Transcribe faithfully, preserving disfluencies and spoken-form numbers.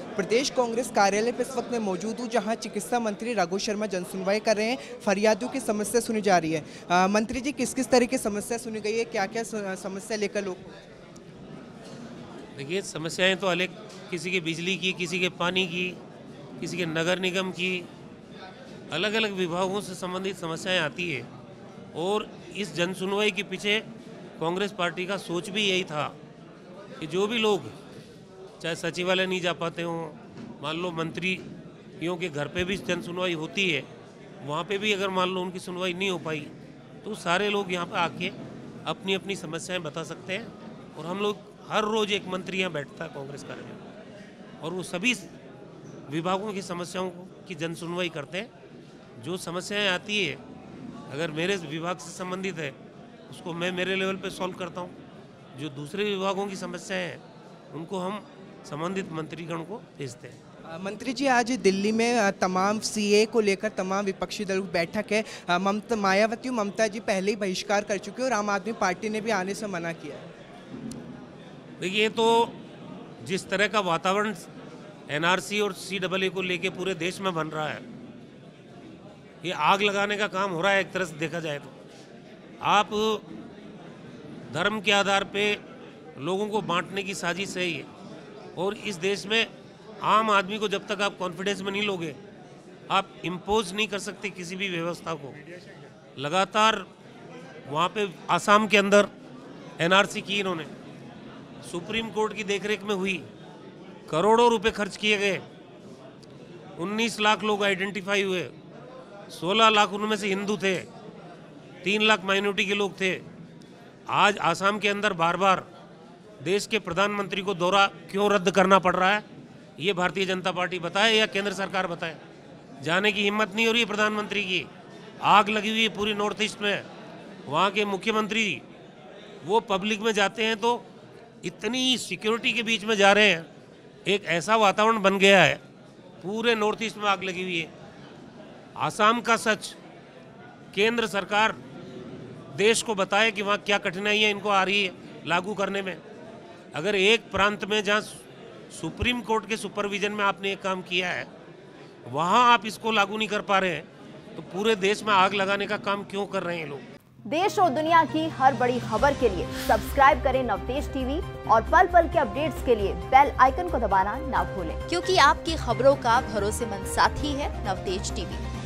प्रदेश कांग्रेस कार्यालय पर इस वक्त मैं मौजूद हूँ, जहाँ चिकित्सा मंत्री रघु शर्मा जनसुनवाई कर रहे हैं। फरियादियों की समस्या सुनी जा रही है। आ, मंत्री जी, किस किस तरह की समस्या सुनी गई है, क्या क्या समस्या लेकर लोग? देखिए, समस्याएं तो अलग, किसी के बिजली की, किसी के पानी की, किसी के नगर निगम की, अलग अलग विभागों से संबंधित समस्याएं आती है। और इस जनसुनवाई के पीछे कांग्रेस पार्टी का सोच भी यही था कि जो भी लोग चाहे सचिवालय नहीं जा पाते हों, मान लो मंत्रियों के घर पे भी जनसुनवाई होती है, वहाँ पे भी अगर मान लो उनकी सुनवाई नहीं हो पाई तो सारे लोग यहाँ पे आके अपनी अपनी समस्याएं बता सकते हैं। और हम लोग हर रोज़ एक मंत्री यहाँ बैठता है कांग्रेस कार्यालय में, और वो सभी विभागों की समस्याओं की जनसुनवाई करते हैं। जो समस्याएं आती है अगर मेरे विभाग से संबंधित है उसको मैं मेरे लेवल पे सॉल्व करता हूँ। जो दूसरे विभागों की समस्याएं हैं उनको हम संबंधित मंत्रीगण को भेजते हैं। मंत्री जी, आज दिल्ली में तमाम सीए को लेकर तमाम विपक्षी दलों की बैठक है। ममता मायावती और ममता जी पहले ही बहिष्कार कर चुके हैं और आम आदमी पार्टी ने भी आने से मना किया है। देखिए, तो जिस तरह का वातावरण एनआरसी और सी डबल ए को लेके पूरे देश में बन रहा है, ये आग लगाने का काम हो रहा है। एक तरह से देखा जाए तो आप धर्म के आधार पे लोगों को बांटने की साजिश है ये। और इस देश में आम आदमी को जब तक आप कॉन्फिडेंस में नहीं लोगे, आप इम्पोज नहीं कर सकते किसी भी व्यवस्था को। लगातार वहाँ पे आसाम के अंदर एनआरसी की इन्होंने, सुप्रीम कोर्ट की देखरेख में हुई, करोड़ों रुपए खर्च किए गए, उन्नीस लाख लोग आइडेंटिफाई हुए, सोलह लाख उनमें से हिंदू थे, तीन लाख माइनॉरिटी के लोग थे। आज आसाम के अंदर बार बार देश के प्रधानमंत्री को दौरा क्यों रद्द करना पड़ रहा है, ये भारतीय जनता पार्टी बताए या केंद्र सरकार बताए? जाने की हिम्मत नहीं हो रही है प्रधानमंत्री की। आग लगी हुई है पूरी नॉर्थ ईस्ट में। वहाँ के मुख्यमंत्री वो पब्लिक में जाते हैं तो इतनी सिक्योरिटी के बीच में जा रहे हैं, एक ऐसा वातावरण बन गया है, पूरे नॉर्थ ईस्ट में आग लगी हुई है। आसाम का सच केंद्र सरकार देश को बताए कि वहाँ क्या कठिनाइयाँ इनको आ रही है लागू करने में। अगर एक प्रांत में जहाँ सुप्रीम कोर्ट के सुपरविजन में आपने एक काम किया है, वहाँ आप इसको लागू नहीं कर पा रहे हैं, तो पूरे देश में आग लगाने का काम क्यों कर रहे हैं लोग? देश और दुनिया की हर बड़ी खबर के लिए सब्सक्राइब करें नवतेज टीवी और पल पल के अपडेट्स के लिए बेल आइकन को दबाना ना भूलें, क्योंकि आपकी खबरों का भरोसेमंद साथी है नवतेज टीवी।